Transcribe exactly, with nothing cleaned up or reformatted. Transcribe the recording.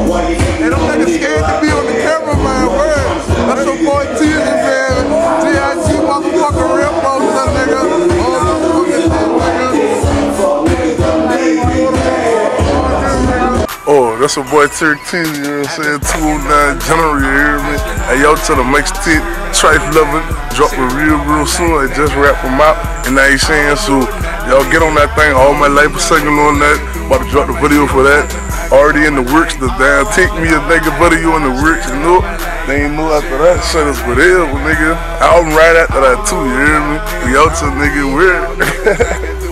And them niggas scared to be on the camera, man. Word. That's your boy Teasy, man. G I G motherfucker real poster, nigga. All motherfucking nigga. Oh, that's your boy Terry Teasy, you know what I'm saying? two oh nine General, you hear me? Hey, y'all tell the Mix Tit, Trife Lovin', dropping real, real soon. I just wrap them out, and I ain't saying so. Y'all get on that thing. All my label singing on that. About to drop the video for that. Already in the works. The damn Take Me a Nigga video in the works, you know? They ain't know after that. Shut us with hell, nigga. Album right after that too, you hear me? We out to nigga weird.